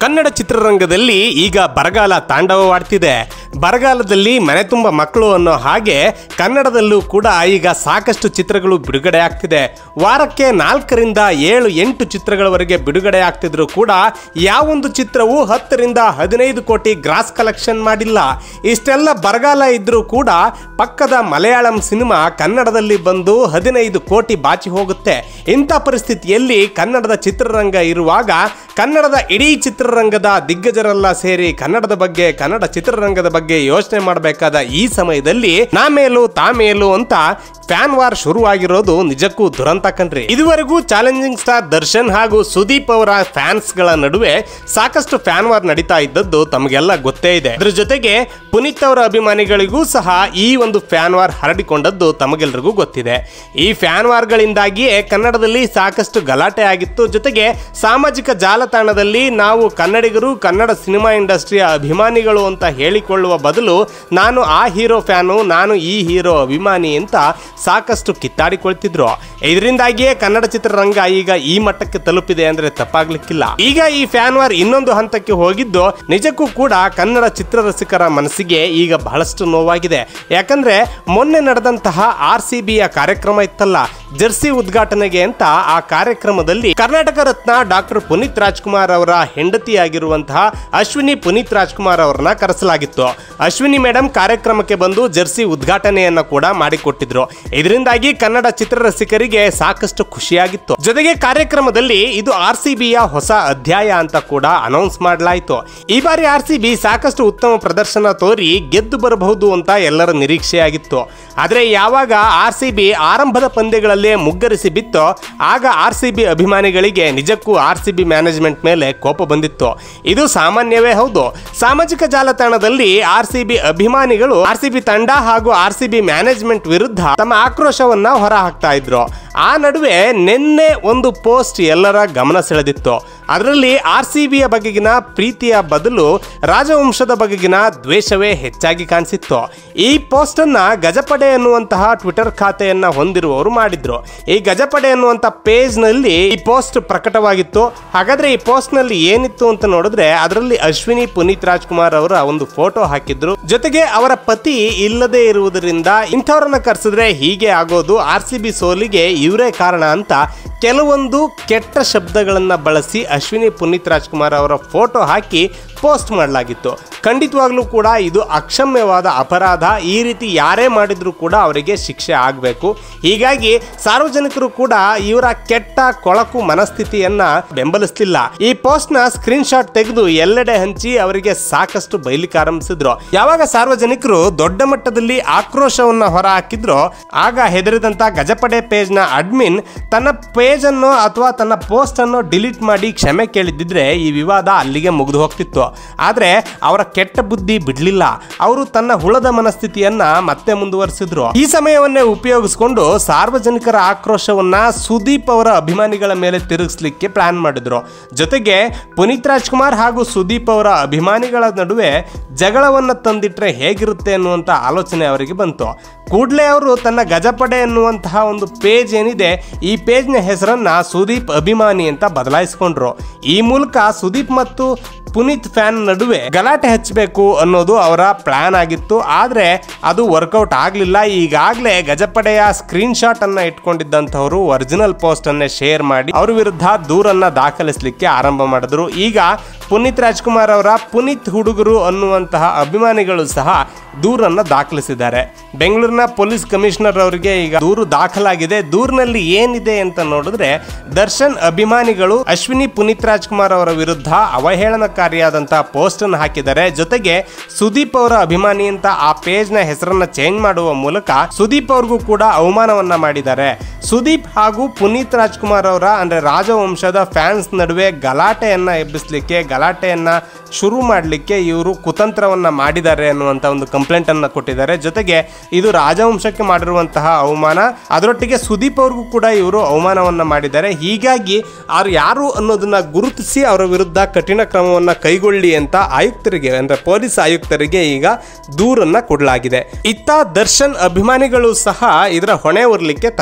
ಕನ್ನಡ ಚಿತ್ರರಂಗದಲ್ಲಿ ಈಗ ಬರಗಾಲ ತಾಂಡವವಾಡ್ತಿದೆ. ಬರಗಾಲದಲ್ಲಿ ಮನೆ ತುಂಬ ಮಕ್ಕಳು ಅನ್ನೋ ಹಾಗೆ ಕನ್ನಡದಲ್ಲೂ ಕೂಡ ಈಗ ಸಾಕಷ್ಟು ಚಿತ್ರಗಳು ಬಿಡುಗಡೆ ಆಗ್ತಿದೆ. ವಾರಕ್ಕೆ 4 ರಿಂದ 7-8 ಚಿತ್ರಗಳವರೆಗೆ ಬಿಡುಗಡೆ ಆಗ್ತಿದ್ರು ಕೂಡ ಯಾವೊಂದು ಚಿತ್ರವೂ 10 ರಿಂದ 15 ಕೋಟಿ ಗ್ರಾಸ್ ಕಲೆಕ್ಷನ್ ಮಾಡಿಲ್ಲ. ಇಷ್ಟೆಲ್ಲ ಬರಗಾಲ ಇದ್ರೂ ಕೂಡ ಪಕ್ಕದ ಮಲಯಾಳಂ ಸಿನಿಮಾ ಕನ್ನಡದಲ್ಲಿ ಬಂದು 15 ಕೋಟಿ ಬಾಚಿ ಹೋಗುತ್ತೆ. ಇಂಥ ಪರಿಸ್ಥಿತಿಯಲ್ಲಿ ಕನ್ನಡದ ಚಿತ್ರರಂಗ ಇರುವಾಗ ಕನ್ನಡದ ಇಡೀ ಚಿತ್ರರಂಗದ ದಿಗ್ಗಜರೆಲ್ಲ ಸೇರಿ ಕನ್ನಡದ ಬಗ್ಗೆ, ಕನ್ನಡ ಚಿತ್ರರಂಗದ ಬಗ್ಗೆ ಯೋಚನೆ ಮಾಡಬೇಕಾದ ಈ ಸಮಯದಲ್ಲಿ ನಾಮೇಲು ತಾಮೇಲು ಅಂತ ಫ್ಯಾನ್ ವಾರ್ ಶುರುವಾಗಿರೋದು ನಿಜಕ್ಕೂ ದುರಂತ ಕಣ್ರಿ. ಇದುವರೆಗೂ ಚಾಲೆಂಜಿಂಗ್ ಸ್ಟಾರ್ ದರ್ಶನ್ ಹಾಗೂ ಸುದೀಪ್ ಅವರ ಫ್ಯಾನ್ಸ್ ಗಳ ನಡುವೆ ಸಾಕಷ್ಟು ಫ್ಯಾನ್ ವಾರ್ ನಡೀತಾ ಇದ್ದದ್ದು ತಮಗೆಲ್ಲ ಗೊತ್ತೇ ಇದೆ. ಅದ್ರ ಜೊತೆಗೆ ಪುನೀತ್ ಅವರ ಅಭಿಮಾನಿಗಳಿಗೂ ಸಹ ಈ ಒಂದು ಫ್ಯಾನ್ ವಾರ್ ಹರಡಿಕೊಂಡದ್ದು ತಮಗೆಲ್ಲರಿಗೂ ಗೊತ್ತಿದೆ. ಈ ಫ್ಯಾನ್ ವಾರ್ ಗಳಿಂದಾಗಿಯೇ ಕನ್ನಡದಲ್ಲಿ ಸಾಕಷ್ಟು ಗಲಾಟೆ ಆಗಿತ್ತು. ಜೊತೆಗೆ ಸಾಮಾಜಿಕ ಜಾಲತಾಣದಲ್ಲಿ ನಾವು ಕನ್ನಡಿಗರು, ಕನ್ನಡ ಸಿನಿಮಾ ಇಂಡಸ್ಟ್ರಿಯ ಅಭಿಮಾನಿಗಳು ಅಂತ ಹೇಳಿಕೊಳ್ಳುವ ಬದಲು ನಾನು ಆ ಹೀರೋ ಫ್ಯಾನು, ನಾನು ಈ ಹೀರೋ ಅಭಿಮಾನಿ ಅಂತ ಸಾಕಷ್ಟು ಕಿತ್ತಾಡಿಕೊಳ್ತಿದ್ರು. ಇದರಿಂದಾಗಿಯೇ ಕನ್ನಡ ಚಿತ್ರರಂಗ ಈಗ ಈ ಮಟ್ಟಕ್ಕೆ ತಲುಪಿದೆ ಅಂದ್ರೆ ತಪ್ಪಾಗ್ಲಿಕ್ಕಿಲ್ಲ. ಈಗ ಈ ಫ್ಯಾನ್ ವಾರ್ ಇನ್ನೊಂದು ಹಂತಕ್ಕೆ ಹೋಗಿದ್ದು ನಿಜಕ್ಕೂ ಕೂಡ ಕನ್ನಡ ಚಿತ್ರರಸಿಕರ ಮನಸ್ಸಿಗೆ ಈಗ ಬಹಳಷ್ಟು ನೋವಾಗಿದೆ. ಯಾಕಂದ್ರೆ ಮೊನ್ನೆ ನಡೆದಂತಹ RCBಯ ಕಾರ್ಯಕ್ರಮ ಇತ್ತಲ್ಲ, ಜರ್ಸಿ ಉದ್ಘಾಟನೆಗೆ ಅಂತ, ಆ ಕಾರ್ಯಕ್ರಮದಲ್ಲಿ ಕರ್ನಾಟಕ ರತ್ನ ಡಾಕ್ಟರ್ ಪುನೀತ್ ರಾಜ್ಕುಮಾರ್ ಅವರ ಹೆಂಡತಿಯಾಗಿರುವಂತಹ ಅಶ್ವಿನಿ ಪುನೀತ್ ರಾಜ್ಕುಮಾರ್ ಅವರನ್ನ ಕರೆಸಲಾಗಿತ್ತು. ಅಶ್ವಿನಿ ಮೇಡಮ್ ಕಾರ್ಯಕ್ರಮಕ್ಕೆ ಬಂದು ಜರ್ಸಿ ಉದ್ಘಾಟನೆಯನ್ನ ಕೂಡ ಮಾಡಿಕೊಟ್ಟಿದ್ರು. ಇದರಿಂದಾಗಿ ಕನ್ನಡ ಚಿತ್ರರಸಿಕರಿಗೆ ಸಾಕಷ್ಟು ಖುಷಿಯಾಗಿತ್ತು. ಜೊತೆಗೆ ಕಾರ್ಯಕ್ರಮದಲ್ಲಿ ಇದು RCBಯ ಹೊಸ ಅಧ್ಯಾಯ ಅಂತ ಕೂಡ ಅನೌನ್ಸ್ ಮಾಡಲಾಯಿತು. ಈ ಬಾರಿ RCB ಸಾಕಷ್ಟು ಉತ್ತಮ ಪ್ರದರ್ಶನ ತೋರಿ ಗೆದ್ದು ಬರಬಹುದು ಅಂತ ಎಲ್ಲರ ನಿರೀಕ್ಷೆಯಾಗಿತ್ತು. ಆದ್ರೆ ಯಾವಾಗ RCB ಆರಂಭದ ಪಂದ್ಯಗಳಲ್ಲೇ ಮುಗ್ಗರಿಸಿ ಬಿತ್ತೋ ಆಗ RCB ಅಭಿಮಾನಿಗಳಿಗೆ ನಿಜಕ್ಕೂ RCB ಮ್ಯಾನೇಜ್ಮೆಂಟ್ ಮೇಲೆ ಕೋಪ ಬಂದಿತ್ತು. ಇದು ಸಾಮಾನ್ಯವೇ ಹೌದು. ಸಾಮಾಜಿಕ ಜಾಲತಾಣದಲ್ಲಿ RCB ಅಭಿಮಾನಿಗಳು RCB ತಂಡ ಹಾಗೂ RCB ಮ್ಯಾನೇಜ್ಮೆಂಟ್ ವಿರುದ್ಧ ತಮ್ಮ ಆಕ್ರೋಶವನ್ನ ಹೊರ ಹಾಕ್ತಾ ಇದ್ರು. ಆ ನಡುವೆ ನಿನ್ನೆ ಒಂದು ಪೋಸ್ಟ್ ಎಲ್ಲರ ಗಮನ ಸೆಳೆದಿತ್ತು. ಅದರಲ್ಲಿ RCBಯ ಬಗೆಗಿನ ಪ್ರೀತಿಯ ಬದಲು ರಾಜವಂಶದ ಬಗೆಗಿನ ದ್ವೇಷವೇ ಹೆಚ್ಚಾಗಿ ಕಾಣಿಸಿತ್ತು. ಈ ಪೋಸ್ಟ್ ಅನ್ನ ಗಜಪಡೆ ಎನ್ನುವಂತಹ ಟ್ವಿಟರ್ ಖಾತೆಯನ್ನ ಹೊಂದಿರುವವರು ಮಾಡಿದ್ರು. ಈ ಗಜಪಡೆ ಎನ್ನುವಂತ ಪೇಜ್ ನಲ್ಲಿ ಈ ಪೋಸ್ಟ್ ಪ್ರಕಟವಾಗಿತ್ತು. ಹಾಗಾದ್ರೆ ಈ ಪೋಸ್ಟ್ ನಲ್ಲಿ ಏನಿತ್ತು ಅಂತ ನೋಡಿದ್ರೆ ಅದರಲ್ಲಿ ಅಶ್ವಿನಿ ಪುನೀತ್ ರಾಜ್ಕುಮಾರ್ ಅವರ ಒಂದು ಫೋಟೋ ಹಾಕಿದ್ರು. ಜೊತೆಗೆ ಅವರ ಪತಿ ಇಲ್ಲದೆ ಇರುವುದರಿಂದ ಇಂಥವ್ರನ್ನ ಕರೆಸಿದ್ರೆ ಹೀಗೆ ಆಗೋದು, RCB ಸೋಲಿಗೆ ಇವರೇ ಕಾರಣ ಅಂತ ಕೆಲವೊಂದು ಕೆಟ್ಟ ಶಬ್ದಗಳನ್ನ ಬಳಸಿ ಅಶ್ವಿನಿ ಪುನೀತ್ ರಾಜ್ಕುಮಾರ್ ಅವರ ಫೋಟೋ ಹಾಕಿ ಪೋಸ್ಟ್ ಮಾಡಲಾಗಿತ್ತು. ಖಂಡಿತವಾಗ್ಲೂ ಕೂಡ ಇದು ಅಕ್ಷಮ್ಯವಾದ ಅಪರಾಧ. ಈ ರೀತಿ ಯಾರೇ ಮಾಡಿದ್ರು ಕೂಡ ಅವರಿಗೆ ಶಿಕ್ಷೆ ಆಗಬೇಕು. ಹೀಗಾಗಿ ಸಾರ್ವಜನಿಕರು ಕೂಡ ಇವರ ಕೆಟ್ಟ ಕೊಳಕು ಮನಸ್ಥಿತಿಯನ್ನ ಬೆಂಬಲಿಸಲಿಲ್ಲ. ಈ ಪೋಸ್ಟ್ ನ ಸ್ಕ್ರೀನ್ ಶಾಟ್ ತೆಗೆದು ಎಲ್ಲೆಡೆ ಹಂಚಿ ಅವರಿಗೆ ಸಾಕಷ್ಟು ಬೈಲಿಕ್ಕೆ ಆರಂಭಿಸಿದ್ರು. ಯಾವಾಗ ಸಾರ್ವಜನಿಕರು ದೊಡ್ಡ ಮಟ್ಟದಲ್ಲಿ ಆಕ್ರೋಶವನ್ನ ಹೊರ ಹಾಕಿದ್ರು ಆಗ ಹೆದರಿದಂತ ಗಜಪಡೆ ಪೇಜ್ ನ ಅಡ್ಮಿನ್ ತನ್ನ ಪೇಜ್ ಅನ್ನು ಅಥವಾ ತನ್ನ ಪೋಸ್ಟ್ ಅನ್ನು ಡಿಲೀಟ್ ಮಾಡಿ ಕ್ಷಮೆ ಕೇಳಿದ್ದಿದ್ರೆ ಈ ವಿವಾದ ಅಲ್ಲಿಗೆ ಮುಗಿದು ಹೋಗ್ತಿತ್ತು. ಆದ್ರೆ ಅವರ ಕೆಟ್ಟ ಬುದ್ಧಿ ಬಿಡ್ಲಿಲ್ಲ. ಅವರು ತನ್ನ ಹುಳದ ಮನಸ್ಥಿತಿಯನ್ನ ಮತ್ತೆ ಮುಂದುವರಿಸಿದ್ರು. ಈ ಸಮಯವನ್ನೇ ಉಪಯೋಗಿಸಿಕೊಂಡು ಸಾರ್ವಜನಿಕರ ಆಕ್ರೋಶವನ್ನ ಸುದೀಪ್ ಅವರ ಅಭಿಮಾನಿಗಳ ಮೇಲೆ ತಿರುಗಿಸ್ಲಿಕ್ಕೆ ಪ್ಲಾನ್ ಮಾಡಿದ್ರು. ಜೊತೆಗೆ ಪುನೀತ್ ರಾಜ್ಕುಮಾರ್ ಹಾಗೂ ಸುದೀಪ್ ಅವರ ಅಭಿಮಾನಿಗಳ ನಡುವೆ ಜಗಳವನ್ನ ತಂದಿಟ್ರೆ ಹೇಗಿರುತ್ತೆ ಅನ್ನುವಂತ ಆಲೋಚನೆ ಅವರಿಗೆ ಬಂತು. ಕೂಡಲೇ ಅವರು ತನ್ನ ಗಜಪಡೆ ಎನ್ನುವಂತಹ ಒಂದು ಪೇಜ್ ಏನಿದೆ ಈ ಪೇಜ್ನ ಹೆಸರನ್ನ ಸುದೀಪ್ ಅಭಿಮಾನಿ ಅಂತ ಬದಲಾಯಿಸಿಕೊಂಡ್ರು. ಈ ಮೂಲಕ ಸುದೀಪ್ ಮತ್ತು ಪುನೀತ್ ಫ್ಯಾನ್ ನಡುವೆ ಗಲಾಟೆ ಹಚ್ಚಬೇಕು ಅನ್ನೋದು ಅವರ ಪ್ಲಾನ್ ಆಗಿತ್ತು. ಆದ್ರೆ ಅದು ವರ್ಕೌಟ್ ಆಗಲಿಲ್ಲ. ಈಗಾಗಲೇ ಗಜಪಡೆಯ ಸ್ಕ್ರೀನ್ ಶಾಟ್ ಅನ್ನ ಇಟ್ಕೊಂಡಿದ್ದಂಥವರು ಒರಿಜಿನಲ್ ಪೋಸ್ಟ್ ಅನ್ನೇ ಶೇರ್ ಮಾಡಿ ಅವರ ವಿರುದ್ಧ ದೂರನ್ನ ದಾಖಲಿಸಲಿಕ್ಕೆ ಆರಂಭ ಮಾಡಿದ್ರು. ಈಗ ಪುನೀತ್ ರಾಜ್ಕುಮಾರ್ ಅವರ ಪುನೀತ್ ಹುಡುಗರು ಅನ್ನುವಂತಹ ಅಭಿಮಾನಿಗಳು ಸಹ ದೂರನ್ನ ದಾಖಲಿಸಿದ್ದಾರೆ. ಬೆಂಗಳೂರಿನ ಪೊಲೀಸ್ ಕಮಿಷನರ್ ಅವರಿಗೆ ಈಗ ದೂರು ದಾಖಲಾಗಿದೆ. ದೂರಿನಲ್ಲಿ ಏನಿದೆ ಅಂತ ನೋಡಿದ್ರೆ ದರ್ಶನ್ ಅಭಿಮಾನಿಗಳು ಅಶ್ವಿನಿ ಪುನೀತ್ ರಾಜ್ಕುಮಾರ್ ಅವರ ವಿರುದ್ಧ ಅವಹೇಳನಕಾರಿಯಾದಂತಹ ಪೋಸ್ಟ್ ಅನ್ನು ಹಾಕಿದ್ದಾರೆ. ಜೊತೆಗೆ ಸುದೀಪ್ ಅವರ ಅಭಿಮಾನಿ ಅಂತ ಆ ಪೇಜ್ ನ ಹೆಸರನ್ನ ಚೇಂಜ್ ಮಾಡುವ ಮೂಲಕ ಸುದೀಪ್ ಅವ್ರಿಗೂ ಕೂಡ ಅವಮಾನವನ್ನ ಮಾಡಿದ್ದಾರೆ. ಸುದೀಪ್ ಹಾಗೂ ಪುನೀತ್ ರಾಜ್ಕುಮಾರ್ ಅವರ ಅಂದ್ರೆ ರಾಜವಂಶದ ಫ್ಯಾನ್ಸ್ ನಡುವೆ ಗಲಾಟೆಯನ್ನ ಎಬ್ಬಿಸಲಿಕ್ಕೆ, ಗಲಾಟೆಯನ್ನ ಶುರು ಮಾಡಲಿಕ್ಕೆ ಇವರು ಕುತಂತ್ರವನ್ನ ಮಾಡಿದ್ದಾರೆ ಅನ್ನುವಂತ ಒಂದು ಕಂಪ್ಲೇಂಟ್ ಅನ್ನ ಕೊಟ್ಟಿದ್ದಾರೆ. ಜೊತೆಗೆ ಇದು ರಾಜವಂಶಕ್ಕೆ ಮಾಡಿರುವಂತಹ ಅವಮಾನ, ಅದರೊಟ್ಟಿಗೆ ಸುದೀಪ್ ಅವ್ರಿಗೂ ಕೂಡ ಇವರು ಅವಮಾನವನ್ನ ಮಾಡಿದ್ದಾರೆ. ಹೀಗಾಗಿ ಅವ್ರು ಯಾರು ಅನ್ನೋದನ್ನ ಗುರುತಿಸಿ ಅವರ ವಿರುದ್ಧ ಕಠಿಣ ಕ್ರಮವನ್ನ ಕೈಗೊಳ್ಳಿ ಅಂತ ಆಯುಕ್ತರಿಗೆ ಅಂದ್ರೆ ಪೊಲೀಸ್ ಆಯುಕ್ತರಿಗೆ ಈಗ ದೂರನ್ನ ಕೊಡಲಾಗಿದೆ. ಇತ್ತ ದರ್ಶನ್ ಅಭಿಮಾನಿಗಳು ಸಹ ಇದರ ಹೊಣೆ ಹೊರಲಿಕ್ಕೆ ತಯಾರಾಗಿಲ್ಲ.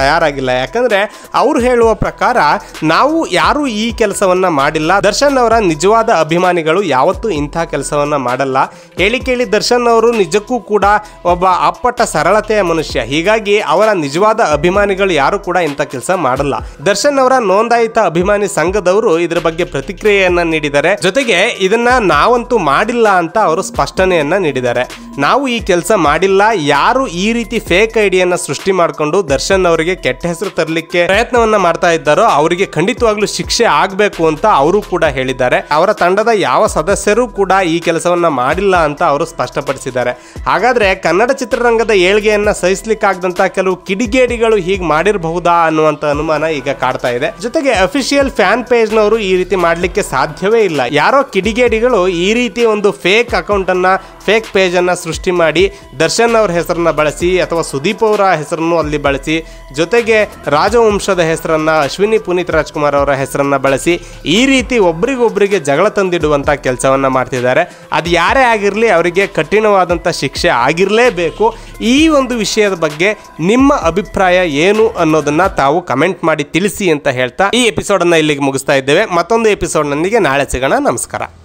ಯಾಕಂದ್ರೆ ಅವ್ರು ಹೇಳುವ ಪ್ರಕಾರ ನಾವು ಯಾರು ಈ ಕೆಲಸವನ್ನ ಮಾಡಿಲ್ಲ, ದರ್ಶನ್ ಅವರ ನಿಜವಾದ ಅಭಿಮಾನಿಗಳು ಯಾವತ್ತೂ ಇಂಥ ಕೆಲಸವನ್ನ ಮಾಡಲ್ಲ. ಹೇಳಿ ಕೇಳಿ ದರ್ಶನ್ ಅವರು ನಿಜಕ್ಕೂ ಕೂಡ ಒಬ್ಬ ಅಪ್ಪಟ ಸರಳತೆಯ ಮನುಷ್ಯ, ಹೀಗಾಗಿ ಅವರ ನಿಜವಾದ ಅಭಿಮಾನಿಗಳು ಯಾರು ಕೂಡ ಇಂಥ ಕೆಲಸ ಮಾಡಲ್ಲ. ದರ್ಶನ್ ಅವರ ನೋಂದಾಯಿತ ಅಭಿಮಾನಿ ಸಂಘದವರು ಇದರ ಬಗ್ಗೆ ಪ್ರತಿಕ್ರಿಯೆಯನ್ನ ನೀಡಿದ್ದಾರೆ. ಜೊತೆಗೆ ಇದನ್ನ ನಾವಂತೂ ಮಾಡಿಲ್ಲ ಅಂತ ಅವರು ಸ್ಪಷ್ಟನೆಯನ್ನ ನೀಡಿದ್ದಾರೆ. ನಾವು ಈ ಕೆಲಸ ಮಾಡಿಲ್ಲ, ಯಾರು ಈ ರೀತಿ ಫೇಕ್ ಐಡಿಯನ್ನ ಸೃಷ್ಟಿ ಮಾಡಿಕೊಂಡು ದರ್ಶನ್ ಅವರಿಗೆ ಕೆಟ್ಟ ಹೆಸರು ತರಲಿಕ್ಕೆ ಪ್ರಯತ್ನವನ್ನ ಮಾಡ್ತಾ ಇದ್ದಾರೋ ಅವರಿಗೆ ಖಂಡಿತವಾಗ್ಲೂ ಶಿಕ್ಷೆ ಆಗಬೇಕು ಅಂತ ಅವರು ಕೂಡ ಹೇಳಿದ್ದಾರೆ. ಅವರ ತಂಡದ ಯಾವ ಸದಸ್ಯರು ಕೂಡ ಈ ಕೆಲಸವನ್ನ ಮಾಡಿಲ್ಲ ಅಂತ ಅವರು ಸ್ಪಷ್ಟಪಡಿಸಿದ್ದಾರೆ. ಹಾಗಾದ್ರೆ ಕನ್ನಡ ಚಿತ್ರರಂಗದ ಏಳ್ಗೆಯನ್ನ ಸಹಿಸಲಿಕ್ಕಾಗದಂತ ಕೆಲವು ಕಿಡಿಗೇಡಿಗಳು ಹೀಗೆ ಮಾಡಿರಬಹುದಾ ಅನ್ನುವಂತ ಅನುಮಾನ ಈಗ ಕಾಡ್ತಾ ಇದೆ. ಜೊತೆಗೆ ಅಫಿಷಿಯಲ್ ಫ್ಯಾನ್ ಪೇಜ್ ನವರು ಈ ರೀತಿ ಮಾಡ್ಲಿಕ್ಕೆ ಸಾಧ್ಯವೇ ಇಲ್ಲ. ಯಾರೋ ಕಿಡಿಗೇಡಿಗಳು ಈ ರೀತಿ ಒಂದು ಫೇಕ್ ಅಕೌಂಟ್ ಅನ್ನ, ಫೇಕ್ ಪೇಜ್ ಅನ್ನ ಸೃಷ್ಟಿ ಮಾಡಿ ದರ್ಶನ್ ಅವರ ಹೆಸರನ್ನ ಬಳಸಿ ಅಥವಾ ಸುದೀಪ್ ಅವರ ಹೆಸರನ್ನು ಅಲ್ಲಿ ಬಳಸಿ, ಜೊತೆಗೆ ರಾಜವಂಶದ ಹೆಸರನ್ನ, ಅಶ್ವಿನಿ ಪುನೀತ್ ರಾಜ್ಕುಮಾರ್ ಅವರ ಹೆಸರನ್ನ ಬಳಸಿ ಈ ರೀತಿ ಒಬ್ರಿಗೊಬ್ರಿಗೆ ಜಗಳ ತಂದಿಡುವಂತ ಕೆಲಸವನ್ನ ಮಾಡ್ತಿದ್ದಾರೆ. ಅದು ಯಾರೇ ಆಗಿರಲಿ ಅವರಿಗೆ ಕಠಿಣವಾದಂಥ ಶಿಕ್ಷೆ ಆಗಿರಲೇಬೇಕು. ಈ ಒಂದು ವಿಷಯದ ಬಗ್ಗೆ ನಿಮ್ಮ ಅಭಿಪ್ರಾಯ ಏನು ಅನ್ನೋದನ್ನ ತಾವು ಕಮೆಂಟ್ ಮಾಡಿ ತಿಳಿಸಿ ಅಂತ ಹೇಳ್ತಾ ಈ ಎಪಿಸೋಡನ್ನು ಇಲ್ಲಿಗೆ ಮುಗಿಸ್ತಾ ಇದ್ದೇವೆ. ಮತ್ತೊಂದು ಎಪಿಸೋಡ್ನೊಂದಿಗೆ ನಾಳೆ ಸಿಗೋಣ. ನಮಸ್ಕಾರ.